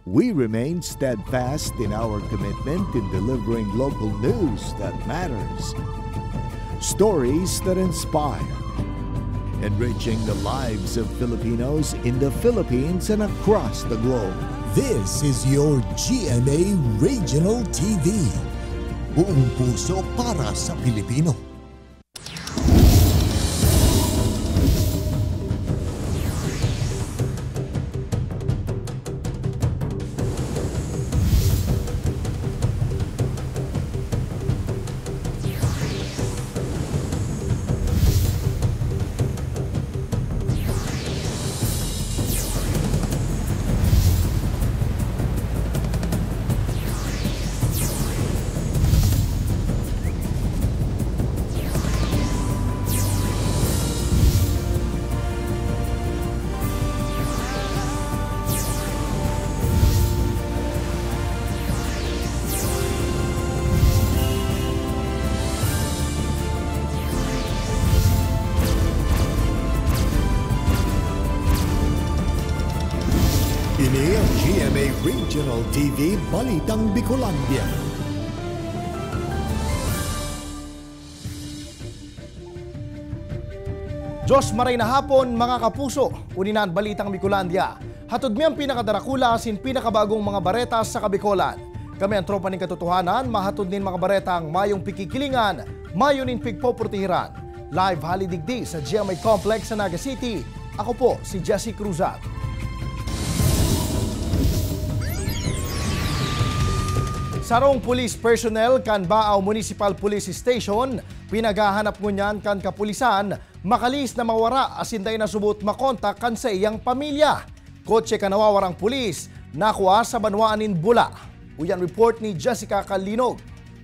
We remain steadfast in our commitment in delivering local news that matters, stories that inspire, enriching the lives of Filipinos in the Philippines and across the globe. This is your GMA Regional TV. Buong puso para sa Pilipino. Ini ang GMA Regional TV Balitang Bicolandia. Diyos maray na hapon mga kapuso, uninan Balitang Bicolandia. Hatod mi ang pinakadarakula sin pinakabagong mga bareta sa Kabikolan. Kami ang tropa ng katotohanan, mahatod nin mga baretang mayong pikikilingan, mayon nin pigpoportihiran. Live halidigdi sa GMA Complex sa Naga City. Ako po si Jesse Cruzat. Sarong police personnel kan Baaw Municipal Police Station, pinagahanap ngunyan kan kapulisan, makalis na mawara asinday na subot makontak kan sa iyang pamilya. Kotse ka nawawarang pulis, nakuha sa banwaanin Bula. Uyan report ni Jessica Kalinog.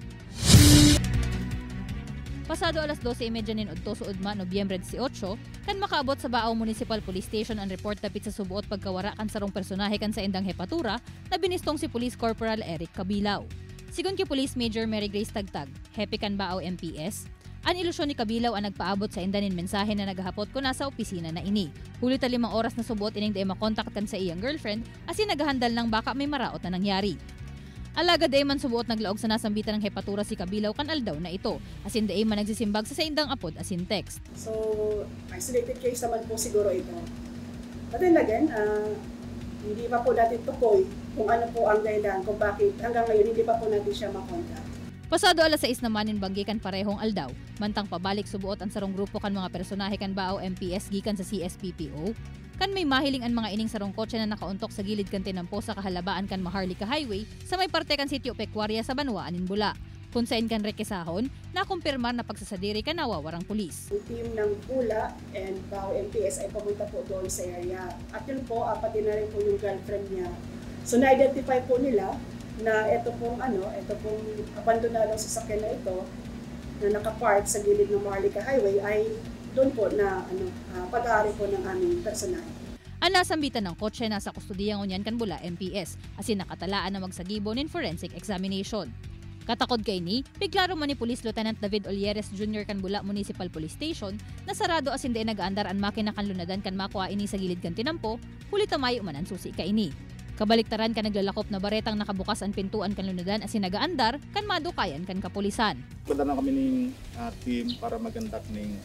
Pasado alas 12:30 nin udto sa Udma, Nobyembre 18, kan makaabot sa Baaw Municipal Police Station ang report dapit sa subuot pagkawara kan sarong personahe kan sa indang hepatura na binistong si Police Corporal Eric Kabilaw. Sigon ki Police Major Mary Grace Tagtag, hepe kan Baaw MPS, ang ilusyon ni Kabilaw ang nagpaabot sa indanin mensahe na naghahapot ko nasa opisina na ini. Huli ta 5 oras na subuot ining di makontak kan sa iyang girlfriend asin naghahandal ng baka may maraot na nangyari. Alaga day man subuot naglaog sa nasambitan ng hepatura si Kabilaw kan aldaw na ito. Asin day man nagsisimbag sa indang apod asin text. So, isolated case naman po siguro ito. But then again, hindi pa po natin tukoy kung ano po ang dahilan, kung bakit hanggang ngayon hindi pa po natin siya makontak. Pasado alas 6 naman in banggi kan parehong aldaw, mantang pabalik subuot ang sarong grupo kan mga personahe kan Baaw MPS gikan sa CSPPO. Kan may mahiling ang mga ining sarong kotse na nakauntok sa gilid kan tinampo sa kahalabaan kan Maharlika Highway sa may parte kan Sitio Pecuaria sa Banwaan in Bula. Kung saan kan rekesahon, nakumpirmar na pagsasadiri kan nawawarang pulis. Ang team ng Bula and Baaw MPS ay pumunta po doon sa area. At yun po, pati na rin po yung girlfriend niya. So na-identify po nila na ito pong abandonadong sasakyan na ito na nakapark sa gilid ng Maharlika Highway ay doon po na pag-aari po ng aming personal. Ang nasambitan ng kotse nasa kustodiyang unyan kan Bula MPS asin nakatalaan na magsagibo nin forensic examination. Katakod kay ni, piklaro man ni Police Lieutenant David Olieres Jr. kan Bula Municipal Police Station na sarado asin di nag-aandar ang makina kan lunadan kan makuha ini sa gilid kan tinampo, huli tamayo man ang susi kay ini. Kabaliktaran kan naglalakop na baretang nakabukas ang pintuan kan lunadan asin nagaandar kan madukayan kan kapulisan. Punta na kami ning team para magandak ning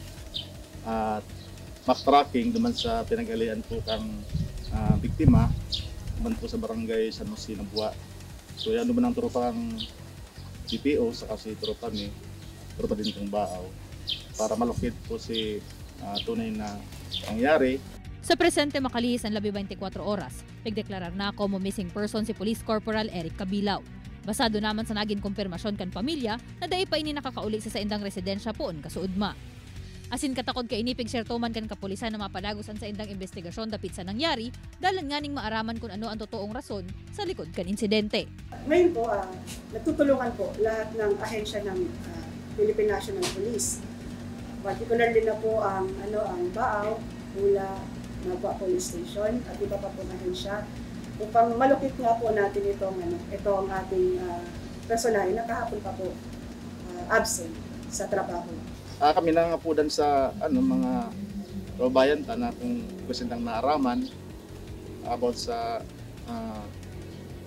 backtracking duman sa pinag-alian po kang biktima duman po sa barangay San Jose ng Buwa. So yan duman ang tropa kang DPO sa kasi tropa ni tropa din kang Baaw para malukit po si tunay na nangyari. Sa presente makalihis ang 24 oras, nagdeklarar na ako missing person si Police Corporal Eric Kabilaw. Basado naman sa naging kumpirmasyon kan pamilya na dai pa ini nakakauli sa indang residensya poon kasuudma. Asin katakod kay ini pigsertoman kan kapulisan na mapadagosan sa indang investigasyon dapit sa nangyari, dalan nga ning maaraman kung ano ang totoong rason sa likod kan insidente. Ngayon po, nagtutulungan po lahat ng ahensya ng Philippine National Police. Particularly na po ang Baaw, Bula, Nagwa Police Station at iba pa po na ahensya upang malukit nga po natin itong ating personahe na kahapon pa po absent sa trabaho. Kami nangapudan sa mga kabayan na kung gusto nang naaraman about sa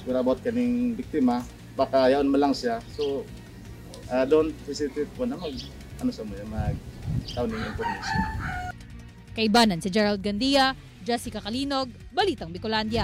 when about kaning biktima, baka yaon mo lang siya. So, don't hesitate po na mag-town ng information. Kaibanan si Gerald Gandia, Jessica Kalinog, Balitang Bicolandia.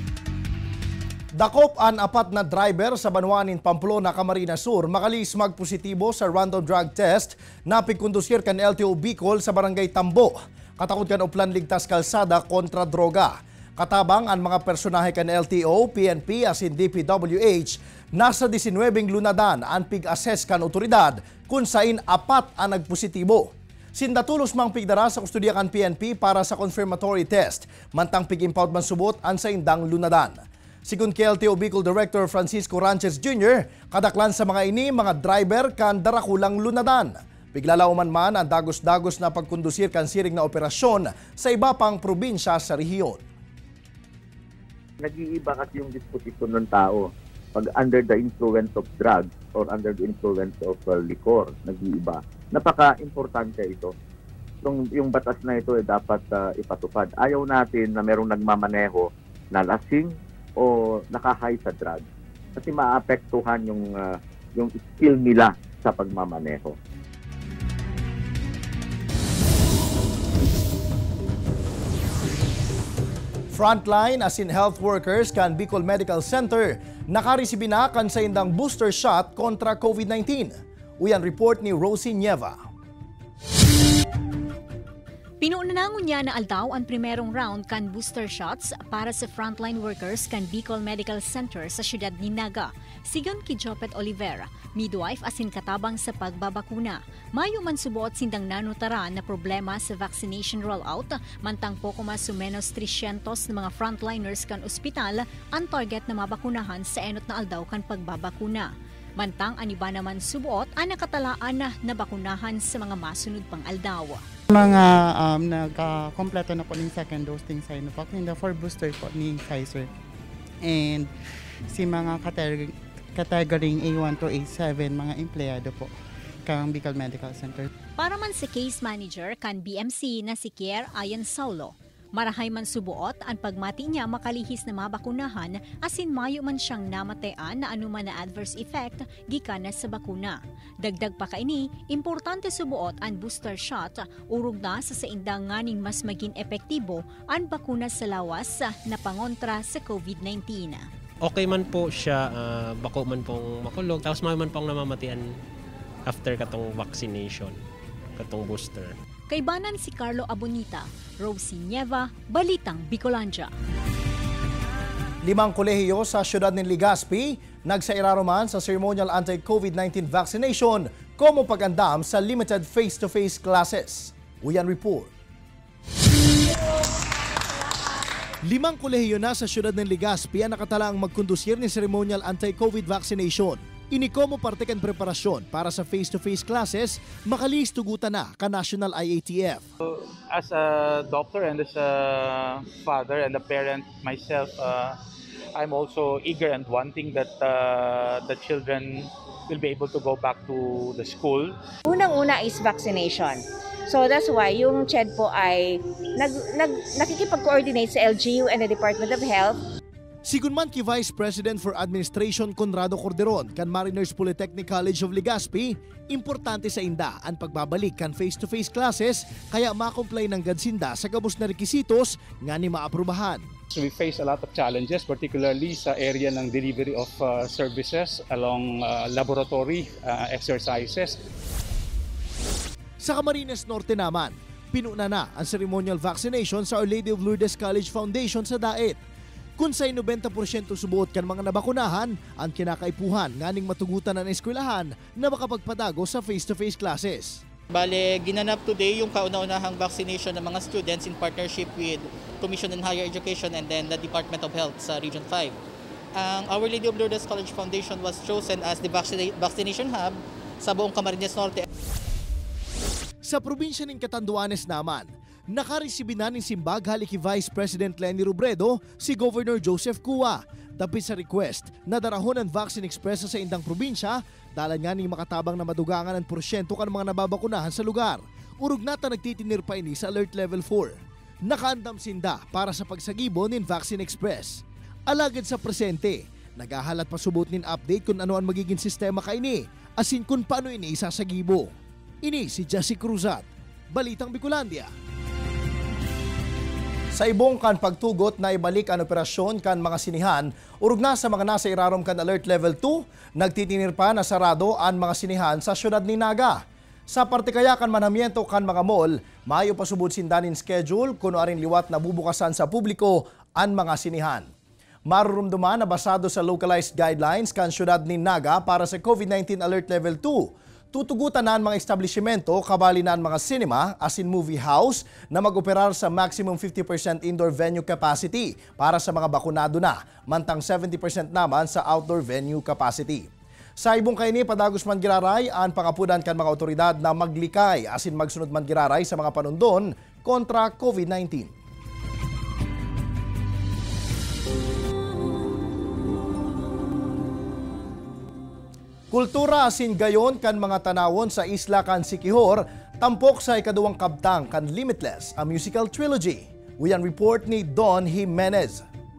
Dakop ang apat na driver sa Banwanin, Pamplona, Camarines Sur makalis magpositibo sa random drug test na pigkondusir kan LTO Bicol sa barangay Tambo. Katakot kan uplan ligtas kalsada kontra droga. Katabang ang mga personahe kan LTO, PNP as in DPWH, nasa 19 lunadan ang pig-assess kan otoridad kung sain apat ang nagpositibo. Sindatulos mang pigdara sa kustudya kan PNP para sa confirmatory test, mantang pig-impound man subot ang sa indang lunadan. Sigun kay LTO Bicol Director Francisco Ranches Jr., kadaklan sa mga ini, mga driver kan darakulang lunadan. Biglalauman man ang dagos-dagos na pagkondusir kan siring na operasyon sa iba pang probinsya sa rehiyon. Nag-iiba kasi yung disposition ng tao. Pag under the influence of drugs or under the influence of liquor, nag-iiba. Napaka-importante ito. Yung batas na ito ay dapat ipatupad. Ayaw natin na merong nagmamaneho na lasing o nakahay sa drugs kasi maapektuhan yung skill nila sa pagmamaneho. Frontline as in health workers kan Bicol Medical Center nakaresibin na kan sa indang booster shot kontra COVID-19. Uyan report ni Rosie Nieva. Pinuunanangon niya na aldaw ang primerong round kan booster shots para sa frontline workers kan Bicol Medical Center sa siyudad ni Naga. Sigon ki Jopet Olivera, midwife asin katabang sa pagbabakuna. Mayo man subuot sindang nanutara na problema sa vaccination rollout, mantang poko mas menos 300 na mga frontliners kan ospital ang target na mabakunahan sa enot na aldaw kan pagbabakuna. Mantang aniba naman subuot ang nakatalaan na nabakunahan sa mga masunod pang aldaw. Mga nagka-kompleto na po ng second dose ng Sinovac, yung the 4 booster po ng Pfizer. And si mga category A1 to A7, mga empleyado po kang Bicol Medical Center. Para man sa case manager kan BMC na si Kier Ayan Saulo, marahay man subuot ang pagmati niya makalihis na mabakunahan asin mayo man siyang namatean na anuman na adverse effect gikan na sa bakuna. Dagdag pa kaini, importante subuot ang booster shot urog na sa indang nganing mas maging epektibo ang bakuna sa lawas na pangontra sa COVID-19. Okay man po siya, bako man pong makulog, tapos may man pong namamatian after katong vaccination, katong booster. Kaibanan si Carlo Abonita, Rosie Nieva, Balitang Bicolandia. 5 kolehiyo sa siyudad ng Legazpi nagsairaroman sa ceremonial anti-COVID-19 vaccination como pag-andam sa limited face-to-face classes. Uyan report. 5 kolehiyo na sa siyudad ng Legazpi ang nakatalaang magkondusir ng ceremonial anti-COVID vaccination. Inikomo parte kan preparasyon para sa face-to-face classes, makalis tugutan na ka National IATF. As a doctor and as a father and a parent myself, I'm also eager and wanting that the children will be able to go back to the school. Unang-una is vaccination. So that's why yung CHED po ay nakikipag-coordinate sa LGU and the Department of Health. Sigun man ki Vice President for Administration Conrado Corderon kan Mariners Polytechnic College of Legazpi, importante sa inda ang pagbabalik kan face-to-face classes kaya makomplay ng gadsinda sa gabos na rekisitos nga ni maaprubahan. So we face a lot of challenges, particularly sa area ng delivery of services along laboratory exercises. Sa Camarines Norte naman, pinuna na ang ceremonial vaccination sa Our Lady of Lourdes College Foundation sa Daet. Kung sa 90% subuot kan mga nabakunahan, ang kinakaipuhan nganing matugutan ng eskwelahan na makapagpadago sa face-to-face classes. Bale, ginanap today yung kauna-unahang vaccination ng mga students in partnership with Commission on Higher Education and then the Department of Health sa Region 5. Ang Our Lady of Lourdes College Foundation was chosen as the vaccination hub sa buong Camarines Norte. Sa probinsya ng Catanduanes naman, nakaresibin na ng simbag hali ki Vice President Lenny Robredo si Governor Joseph Cua. Tapos sa request na darahon ang Vaccine Express sa indang probinsya, dalan nga ning makatabang na madugangan ang porsyento kan mga nababakunahan sa lugar. Urog nata nagtitinir pa ini sa Alert Level 4. Nakaandam sinda para sa pagsagibon ng Vaccine Express. Alagad sa presente, Nagahalat pa subot nin update kung ano ang magiging sistema kaini, asin kung paano ini isasagibo. Ini si Jesse Cruzat, Balitang Bicolandia. Sa ibong kan pagtugot na ibalik ang operasyon kan mga sinihan, urog na sa mga nasa irarom kan alert level 2, nagtitinir pa na sarado ang mga sinihan sa syudad ni Naga. Sa parte kaya kan manamiento kan mga mall, maayo pa subod sindanin schedule kuno aring liwat na bubukasan sa publiko ang mga sinihan. Marurumduman na basado sa localized guidelines kan syudad ni Naga para sa COVID-19 alert level 2. Tutugutan na ang mga establishmento, kabali na ang mga cinema as in movie house na mag-operar sa maximum 50% indoor venue capacity para sa mga bakunado na, mantang 70% naman sa outdoor venue capacity. Sa ibong kaini, padagos man giraray ang pangapudan kan mga otoridad na maglikay as in magsunod man giraray sa mga panundon kontra COVID-19. Kultura asin gayon kan mga tanawon sa isla kan Siquijor, tampok sa ikaduwang kabtang kan Limitless, a musical trilogy. Uyan report ni Don Jimenez.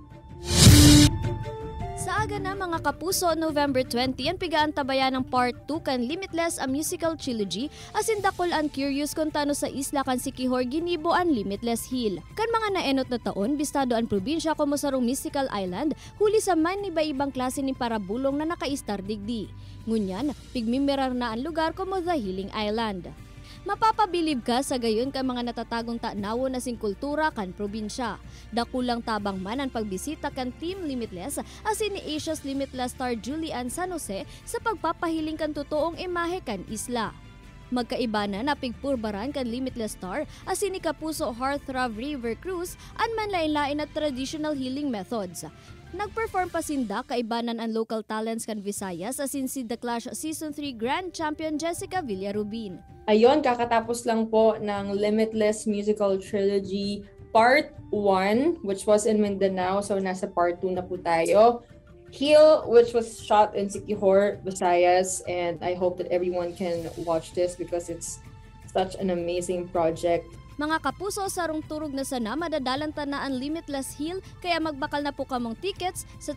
Sa aga na mga kapuso, November 20, ang pigaan tabayan ng Part 2 kan Limitless, a musical trilogy, asin dakol ang curious kung tano sa isla kan Siquijor ginibo ang Limitless Hill. Kan mga naenot na taon, bistado ang probinsya como sarong mystical island, huli sa man iba-ibang klase ni parabulong na nakaistar digdi. Ngunyan, pigmimirar na ang lugar como the Healing Island. Mapapabilib ka sa gayon kan mga natatagong tanawo na sing kultura kan probinsya. Dakulang tabang man ang pagbisita kan Team Limitless asin ni Asia's Limitless star Julian San Jose sa pagpapahiling kan totoong imahe kan isla. Magkaiba na napigpurbaran kan Limitless star asin ni Kapuso Heartthrob River Cruise ang manlain-lain at traditional healing methods. Nag-perform pa sinda kaibanan ang local talents kan Visayas asin si The Clash Season 3 Grand Champion Jessica Villarubin. Ayun, kakatapos lang po ng Limitless Musical Trilogy Part 1, which was in Mindanao. So nasa Part 2 na po tayo. Heal, which was shot in Siquijor, Visayas. And I hope that everyone can watch this because it's such an amazing project. Mga kapuso, sarong turog na sana madadalan na ang Limitless Heal, kaya magbakal na po kamong tickets sa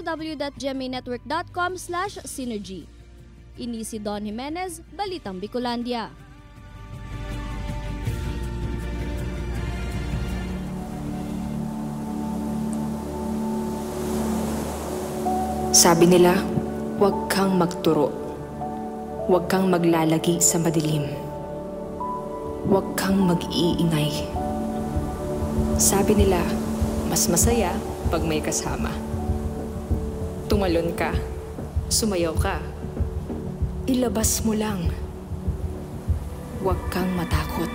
www.gmanetwork.com/synergy. Ini si Don Jimenez, Balitang Bicolandia. Sabi nila, huwag kang magturo. Huwag kang maglalagi sa madilim. Huwag kang mag-iingay. Sabi nila, mas masaya pag may kasama. Tumalon ka, sumayaw ka, ilabas mo lang. Huwag kang matakot.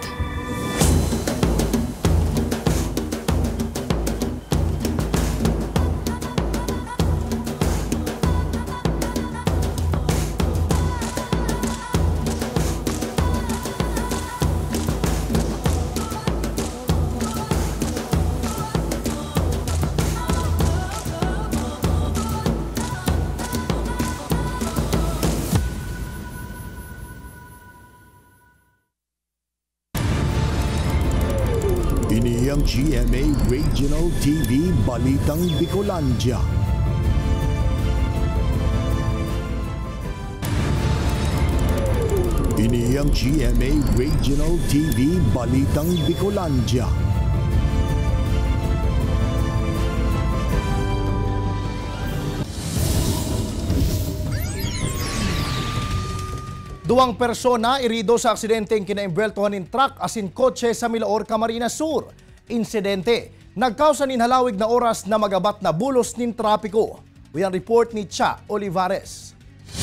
Ini ang GMA Regional TV Balitang Bicolandia. Ini ang GMA Regional TV Balitang Bicolandia. Duwang persona irido sa aksidenteng kinaimbeltuhan ng truck asin kotse sa Milaor, Camarines Sur. Insidente, nagkausa nin halawig na oras na magabat na bulos nin trapiko. Uyan report ni Cha Olivares.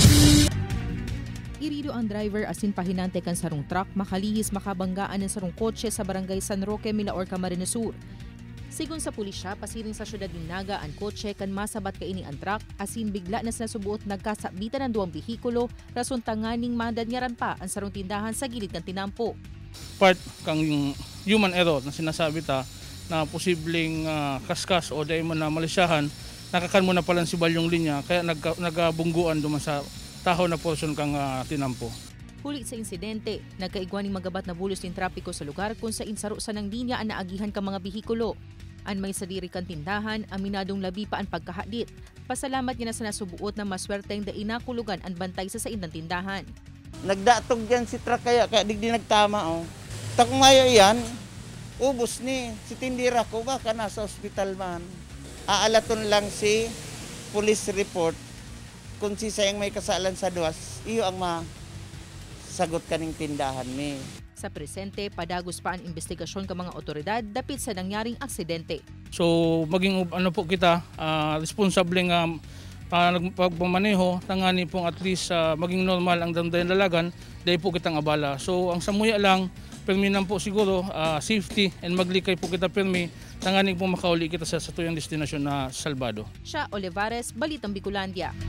Irido ang driver asin pahinante kan sarong truck makalihis makabanggaan ng sarong kotse sa barangay San Roque, Milaor, Camarines Sur. Sigon sa pulisya, pasiring sa syudad ng Naga ang kotse kan masabat kaini ang truck asin bigla na sinasubuot nagkasabitan ng duwang bihikulo rason tanganing madanyaran pa ang sarong tindahan sa gilid ng tinampo. Part kang human error na sinasabi ta na posibleng kaskas o dahil mo na malisyahan, nakakan mo na palang si balyong linya kaya nagabungguan duman sa tahaw na portion kang tinampo. Huli sa insidente, nagkaigwaning magabat na bulos ng trapiko sa lugar kung sa insaro sa ng linya ang naagihan ka mga bihikulo. An may sarili kang tindahan, aminadong labi pa ang pagkahadit. Pasalamat niya na sa nasubuot na maswerteng da inakulugan ang bantay sa indang tindahan. Nagdatog yan si truck kaya digdi nagtama oh. Takong ngayon yan, ubos ni. Si tindira ko baka nasa ospital man. Aalaton lang si police report kung si sayang may kasalan sa duwas, iyo ang masagot kaning tindahan ni. Sa presente, padagos pa ang investigasyon ng mga otoridad dapit sa nangyaring aksidente. So maging po kita, responsable nga pagpamaneho, tangani pong at least maging normal ang damdamin lalagan, dahil po kitang abala. So ang samuya lang, perminan po siguro, safety and maglikay po kita permi, tangani po makauli kita sa tuyang destinasyon na Salvado. Siya Olivares, Balitang Bicolandia.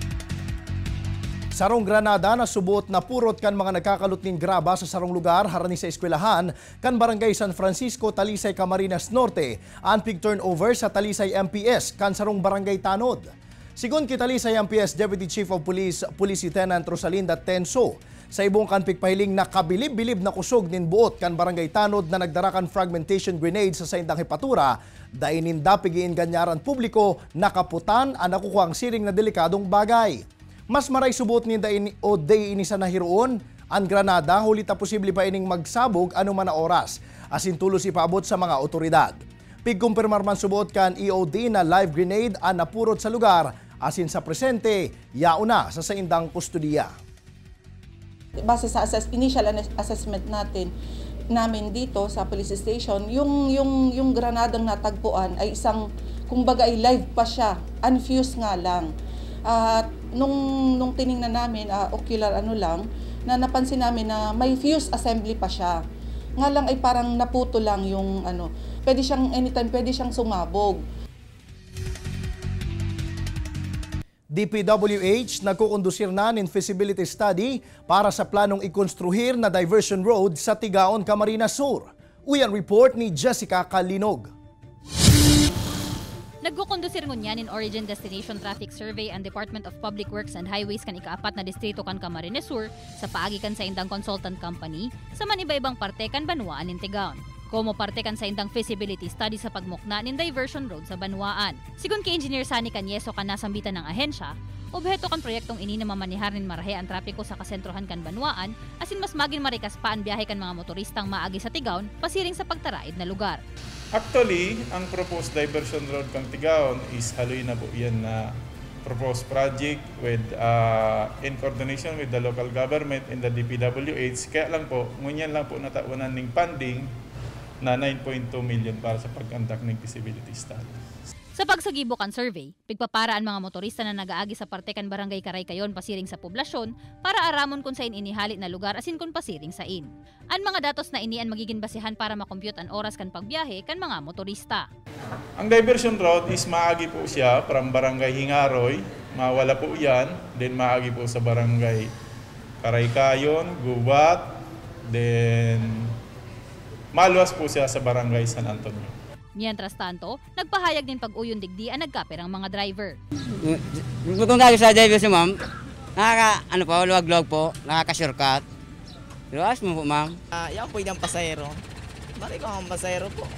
Sarong Granada na subuot na purot kan mga nagkakalutning graba sa sarong lugar harani sa eskwelahan kan Barangay San Francisco, Talisay, Camarines Norte, anpig turnover sa Talisay MPS kan sarong Barangay Tanod. Sigun ki Talisay MPS Deputy Chief of Police, Police Lieutenant Rosalinda Tenso, sa ibong kanpig pahiling na kabilib-bilib na kusog nin buot kan Barangay Tanod na nagdarakan fragmentation grenade sa saindang hepatura, daininda pigiin ganyaran publiko nakaputan ang nakukuhang siring na delikadong bagay. Mas maray subot ni day ini sa nahiroon, ang Granada huli ta posible pa ining magsabog anuman na oras, asin tulos ipaabot sa mga otoridad. Pigkumpirmar man subot kan EOD na live grenade ang napurot sa lugar, asin sa presente, yauna sa saindang kustudiya. Base sa initial assessment namin dito sa police station, yung granadang natagpuan ay isang, kumbaga ay live pa siya, unfused nga lang. Nung tiningnan namin, ocular lang, na napansin namin na may fuse assembly pa siya. Nga lang ay parang naputo lang yung pwede siyang anytime, pwede siyang sumabog. DPWH nagkukondusir na ng feasibility study para sa planong ikonstruhir na diversion road sa Tigaon, Camarines Sur. Uyan report ni Jessica Kalinog. Nagkukondusir ngunyan in Origin Destination Traffic Survey ang Department of Public Works and Highways kan ikaapat na distrito kan Camarines Sur sa paagi kan sa indang consultant company sa maniba-ibang parte kan Banwaan in Tigaon. Como parte kan sa indang feasibility study sa pagmukna nin diversion road sa Banwaan. Sigun kay Engineer Sani Canyeso kan nasambitan ng ahensya, obheto kan proyektong ini na mamanihar nin marahe ang trapiko sa kasentrohan kan Banwaan, asin mas maging marikas pa ang biyahe kan mga motoristang maagi sa Tigaon pasiring sa pagtaraid na lugar. Actually, ang proposed diversion road kang Tigaon is haloy na po yan na proposed project with in coordination with the local government and the DPWH. Kaya lang po, ngunyan lang po nataunan ng funding na 9.2 million para sa pag-conduct ng feasibility study. Sa pagsagibo kan survey, pigpaparaan mga motorista na nagaagi sa parte kan Barangay Karaykayon pasiring sa poblasyon para aramon kung sain inihali na lugar asin kung pasiring sain. Ang mga datos na ini ang magiging basihan para makompute ang oras kan pagbiyahe kan mga motorista. Ang diversion road is maagi po siya from Barangay Hingaroy, mawala po yan, then maagi po sa Barangay Karaykayon, Gubat, then maluwas po siya sa Barangay San Antonio. Mientras tanto, nagpahayag din pag-uyon digdi ang nagkaper ang mga driver. Kung tayo sa diversion, ma'am, luwag-luwag po, nakaka-shortcut. Luwas mo po, ma'am. Yan po yung pasahero. Balik ko ang pasahero po.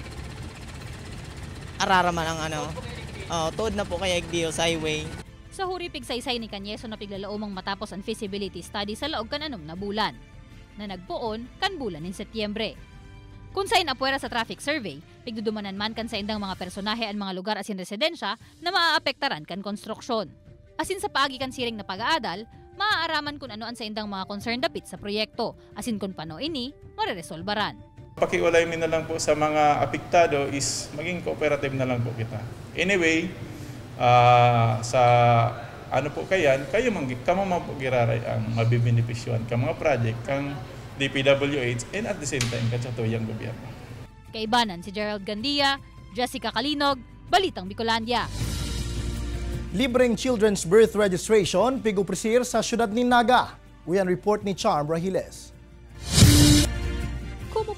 Araraman ang tuod na po kaya igdiyo sa highway. Sa huri pigsaysay ni Canyeso na piglalaomang matapos ang feasibility study sa laog kan na bulan, na nagpuon kan bulan ng Setyembre. Kung sain apuera sa traffic survey, pigdudumanan man kan sa indang mga personahe ang mga lugar asin residensya na maaapektaran kan konstruksyon. Asin sa paagi kan siring na pag-aadal, maaaraman kung ano ang sa indang mga concern dapit sa proyekto, asin kung paano ini mareresolbaran. Pakiulay na lang po sa mga apektado is maging cooperative na lang po kita. Anyway, sa po kayan, kayo kamo man po giraray ang mabibenepisyon ka mga project kang DPWH and at the same time katsatuyang gobyerno. Kaibanan si Gerald Gandia, Jessica Kalinog, Balitang Bicolandia. Libreng children's birth registration pigupresir sa siyudad ni Naga. Uyan report ni Charm Rahiles. Como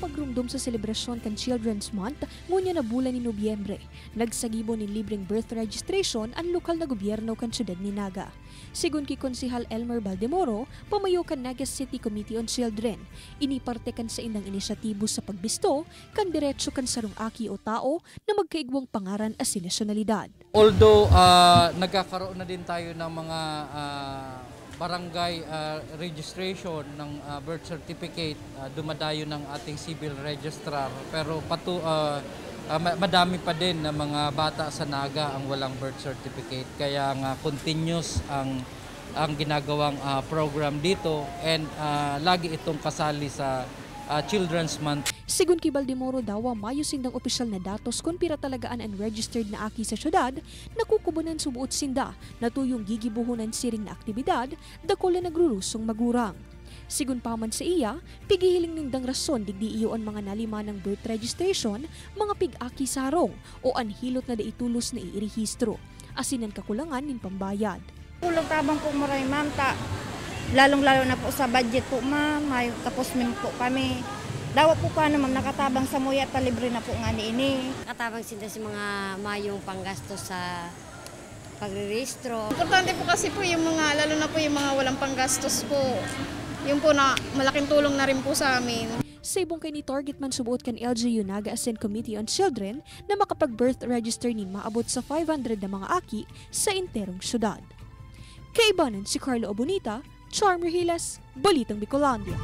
pagrumdum sa selebrasyon kan Children's Month ngunya na bulan ni Nobyembre. Nagsagibo ni libreng birth registration ang lokal na gobyerno kan syudad ni Naga. Sigun ki Konsehal Elmer Baldemoro, pamayo kan Naga City Committee on Children, iniparte kan sa indang inisyatibo sa pagbisto kan diretso kan sarong aki o tao na magkaigwang pangaran as nasyonalidad. Although nagkakaroon na din tayo ng mga barangay registration ng birth certificate, dumadayo ng ating civil registrar, pero madami pa din na mga bata sa Naga ang walang birth certificate, kaya nga continuous ang ginagawang program dito, and lagi itong kasali sa Children's Month. Sigun kay Baldemoro daw, mayo sindang opisyal na datos kung pira talagaan ang registered na aki sa syudad, nakukubunan subuot sinda na tuyong gigibuhunan siring na aktibidad, dako na nagrulusong magurang. Sigun pa man sa iya, pigihiling nindang rason digdi iyo ang mga nalima ng birth registration, mga pig-aki sarong o anhilot na daitulos na iirehistro, asinan kakulangan nin pambayad. Tulong tabang po maray ma'am, lalong-lalo na po sa budget po ma'am, tapos min po kami. Dawa po pa naman nakatabang sa muya at libre na po nga ini. Nakatabang sila sa mga mayong panggastos sa pagre-registro. Importante po kasi po yung mga, lalo na po yung mga walang panggastos po. Yung po na malaking tulong na rin po sa amin. Sa ibong kay ni target man subuot kan LGU Naga Ascent Committee on Children na makapag-birth register ni maabot sa 500 na mga aki sa interong syudad. Kaibanan si Carlo Abonita, Charmer Hilas, Balitang Bicolandia.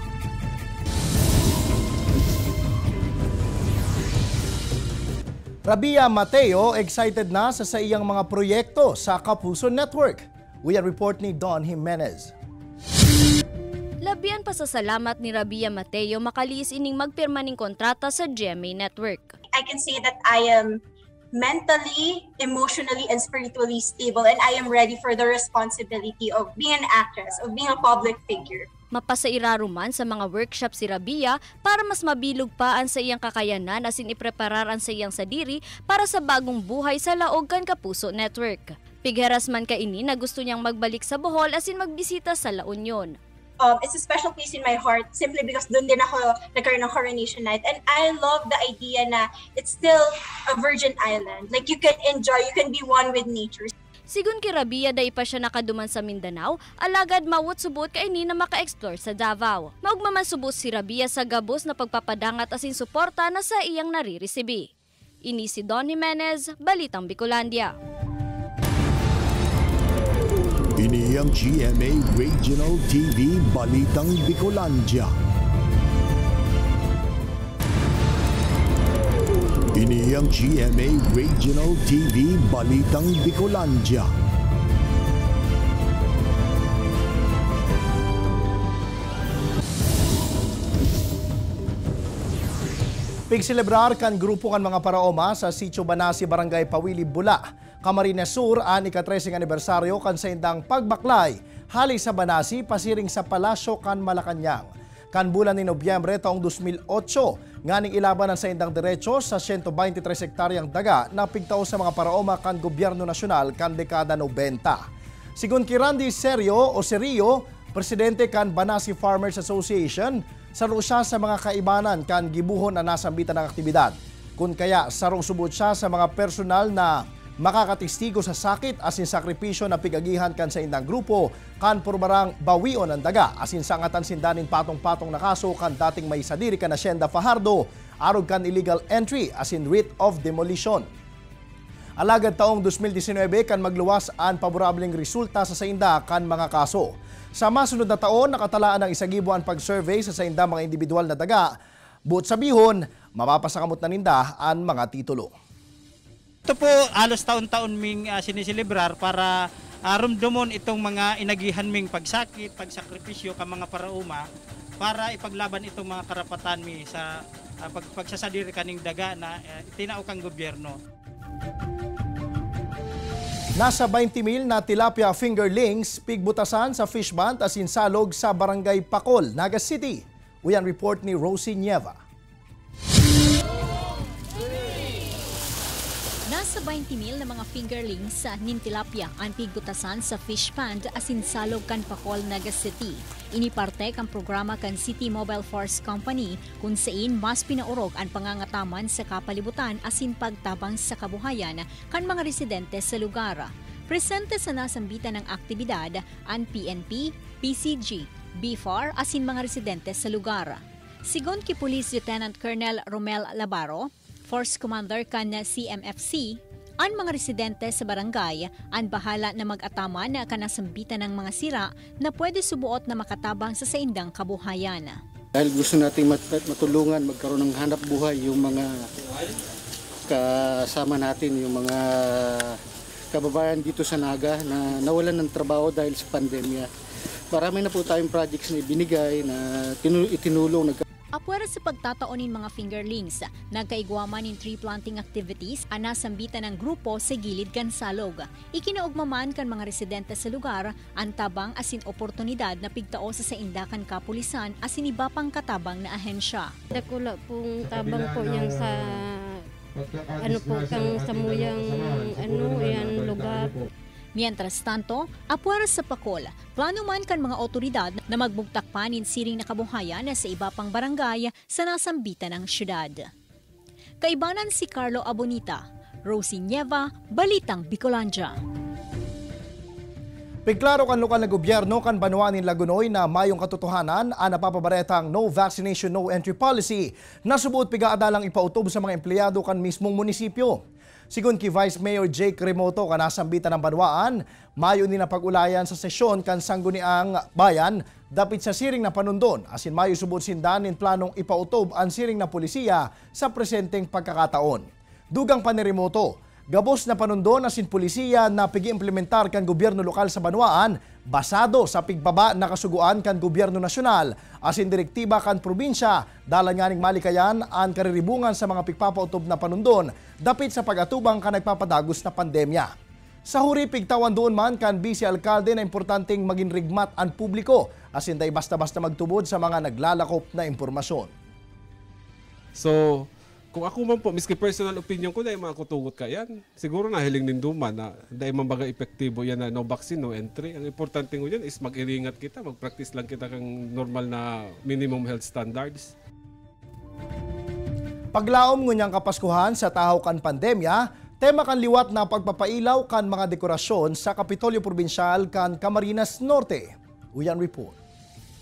Rabia Mateo excited na sa iyang mga proyekto sa Kapuso Network. We are report ni Don Jimenez. Labian pasasalamat ni Rabia Mateo makalis ining magpirma ning kontrata sa GMA Network. I can say that I am mentally, emotionally, and spiritually stable, and I am ready for the responsibility of being an actress, of being a public figure. Mapasairaro man sa mga workshop si Rabia para mas mabilog pa ang sa iyang kakayanan asin iprepararan sa iyang sadiri para sa bagong buhay sa laog kan Kapuso Network. Pigheras man kaini na gusto niyang magbalik sa Bohol asin magbisita sa La Union. It's a special place in my heart simply because doon din ako nagkaroon ng coronation night, and I love the idea na it's still a virgin island. Like you can enjoy, you can be one with nature. Sigun kay Rabia day pa siya nakaduman sa Mindanao, alagad mawot subot kaini na maka-explore sa Davao. Maugmaman subot si Rabia sa gabos na pagpapadangat asin suporta na sa iyang nariresibi. Ini si Don Jimenez, Balitang Bicolandia. Ini ang GMA Regional TV Balitang Bicolandia. Ini ang GMA Regional TV Balitang Bicolandia. Pigselebrar kan grupo kan mga paraoma sa Sitio Banasi, Barangay Pawili, Bula, Camarines Sur, ang ika-13 anibersaryo kan sa indang pagbaklay hali sa Banasi pasiring sa Palasyo kan Malacanang. Kan bulan ni Nobyembre taong 2008, nganing ilaban ang sa indang diretso sa 123 hektaryang daga na pigtao sa mga paraoma kan gobyerno nasyonal kan dekada 90. Sigun ki Randy Serio, presidente kan Banasi Farmers Association, saro siya sa mga kaibanan kan gibuhon na nasambitan ng aktibidad. Kun kaya sarong subot siya sa mga personal na makakatistigo sa sakit asin sakripisyo na pigagihan kan sa indang grupo kan purbarang bawion ang daga asin sangatan sindanin patong-patong na kaso kan dating may sadiri kan Hacienda Fajardo arog kan illegal entry asin writ of demolition. Alagad taong 2019 kan magluwas ang paborableng resulta sa sainda kan mga kaso. Sa masunod na taon, nakatalaan ng isagibuan pag-survey sa sainda mga individual na daga. Buot sabihon, mapapasakamot na ninda ang mga titulo. Ito po, alos taon-taon ming sinisilibrar para rumdumon itong mga inagihan ming pagsakit, pagsakripisyo ka mga parauma para ipaglaban itong mga karapatan mi sa pagsasadiri kaning daga na tinaukang gobyerno. Nasa 20,000 na tilapia fingerlings pigbutasan sa fish pond asin salog sa Barangay Pacol, Naga City. Uyan report ni Rosie Nieva. Nasa sa 20,000 na mga fingerlings sa nintilapia ang pigutasan sa fish pond asin salog kan Pacol, Naga City. Ini parte kang programa kan City Mobile Force Company kung saan mas pinaurog ang pangangataman sa kapalibutan asin pagtabang sa kabuhayan kan mga residente sa lugar. Presente sa nasambitan ng aktibidad ang PNP, PCG, BFAR asin mga residente sa lugar. Sigon ki Police Lieutenant Colonel Romel Labaro, Force Commander kan CMFC, ang mga residente sa barangay ang bahala na mag-ataman na kanasambitan ng mga sira na pwede subuot na makatabang sa saindang kabuhayan. Dahil gusto nating matulungan, magkaroon ng hanap buhay yung mga kasama natin, yung mga kababayan dito sa Naga na nawalan ng trabaho dahil sa pandemya. Marami na po tayong projects na ibinigay na itinulong. Apwera sa pagtataonin mga fingerlings, nagkaigwaman in tree planting activities ang nasambitan ng grupo sa gilid kan salog. Ikinaugmaman kan mga residente sa lugar ang tabang asin oportunidad na pigtao sa saindakan kapulisan asin iba pang katabang na ahensya. Dakula pong tabang po yung sa kang samuyang yan lugar. Mientras tanto, apwera sa Pacol, plano man kan mga otoridad na magbugtakpanin siring na kabuhayan sa iba pang barangay sa nasambitan ng syudad. Kaibanan si Carlo Abonita, Rosie Nieva, Balitang Bicolandia. Pigklaro kan lokal na gobyerno kan Banuanin Lagunoy na mayong katotohanan ang napapabaretang no vaccination, no entry policy na subuot pigaadalang ipautob sa mga empleyado kan mismong munisipyo. Sigun ki Vice Mayor Jake Remoto kanasambitan ng Banwaan, mayo ni na pag-ulayan sa sesyon kan sangguniang bayan dapit sa siring na panundon asin mayo subot sindanin planong ipautob ang siring na polisiya sa presenteng pagkakataon. Dugang pa ni Remoto, gabos na panundon asin polisiya na pigi-implementar kan gobyerno lokal sa Banwaan basado sa pigbaba na kasuguan kan gobyerno nasyonal asin direktiba kan probinsya dalan nga ning malikayan ang kariribungan sa mga pigpapautob na panundon dapit sa pag-atubang kan nagpapadagos na pandemya. Sa huri pigtawan doon man kan Vice Alkalde na importanteng maging rigmat ang publiko asin day basta-basta magtubod sa mga naglalakop na impormasyon. So, kung ako man po, miski personal opinion ko, dahil makutugot ka yan. Siguro na hiling ninduman na dahil mambaga epektibo yan na no vaccine, no entry. Ang importante ko yan is mag-iringat kita, mag-practice lang kita kang normal na minimum health standards. Paglaom ngunyang kapaskuhan sa tahaw kan pandemya, tema kan liwat na pagpapailaw kan mga dekorasyon sa Kapitolyo Provincial kan Camarines Norte. Uyan report.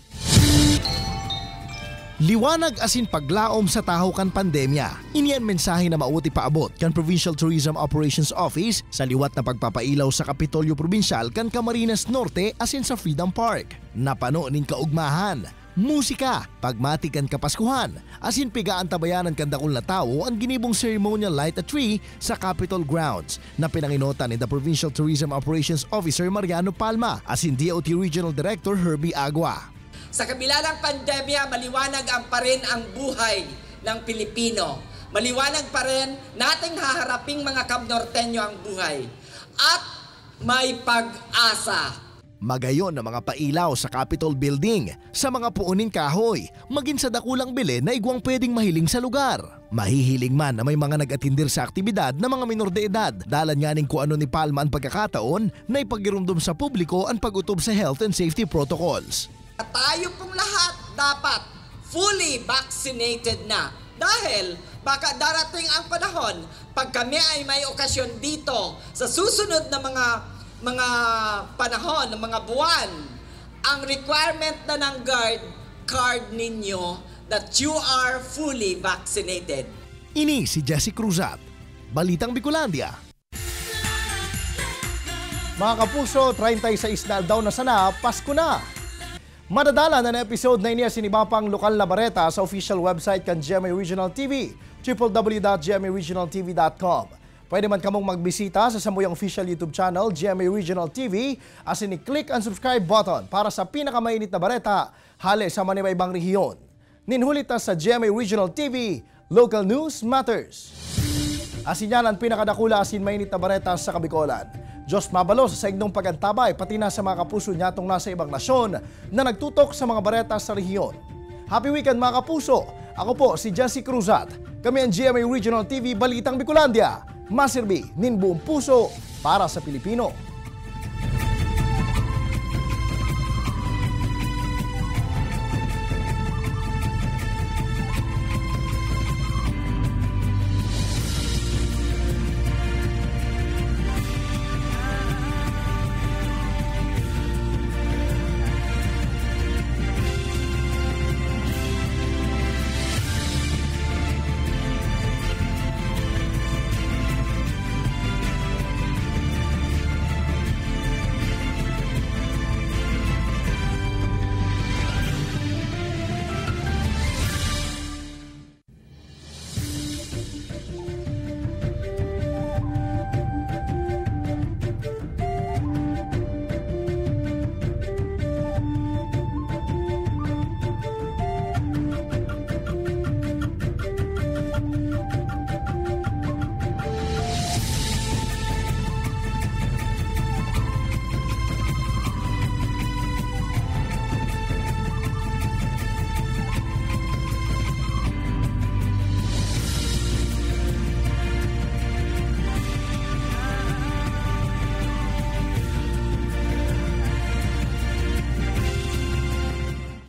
Liwanag asin paglaom sa tahaw kan pandemya. Iniyan mensahe na mauti paabot kan Provincial Tourism Operations Office sa liwat na pagpapailaw sa Kapitolyo Provincial kan Camarines Norte asin sa Freedom Park. Napano nin kaugmahan, musika, pagmati kan kapaskuhan, asin pigaan tabayanan kan dakol na tao ang ginibong ceremonial light a tree sa Capitol Grounds na pinanginota ni the Provincial Tourism Operations Officer Mariano Palma asin DOT Regional Director Herbie Agua. Sa kabila ng pandemya, maliwanag pa rin ang buhay ng Pilipino. Maliwanag pa rin nating haharaping mga Kabnorteño ang buhay. At may pag-asa. Magayon na mga pailaw sa Capitol Building, sa mga puunin kahoy, maging sa dakulang bilin na igwang pwedeng mahiling sa lugar. Mahihiling man na may mga nag-atindir sa aktibidad na mga minor de edad, dalan nga ning kung ano ni Palma ang pagkakataon na ipagirumdum sa publiko ang pag-utob sa health and safety protocols. Tayo pong lahat dapat fully vaccinated na dahil baka darating ang panahon pag kami ay may okasyon dito sa susunod na mga panahon, ng mga buwan, ang requirement na ng guard card ninyo that you are fully vaccinated. Ini si Jessie Cruzat, Balitang Bicolandia. Mga kapuso, 36 na daw na sana, Pasko na! Madadala na episode na iniya sinibapang lokal na bareta sa official website kan GMA Regional TV, www.gmaregionaltv.com. Pwede man kamong magbisita sa samuyang official YouTube channel, GMA Regional TV, asin i-click ang subscribe button para sa pinakamainit na bareta hali sa manibaybang rehiyon. Ninhulita sa GMA Regional TV, Local News Matters. Asin yan ang pinakadakula asin mainit na bareta sa Kabicolan. Diyos mabalo sa ignong pagantabay pati na sa mga kapuso niya tong nasa ibang nasyon na nagtutok sa mga bareta sa rehiyon. Happy weekend mga kapuso! Ako po si Jessie Cruzat. Kami ang GMA Regional TV Balitang Bicolandia. masirbi nin buong puso para sa Pilipino.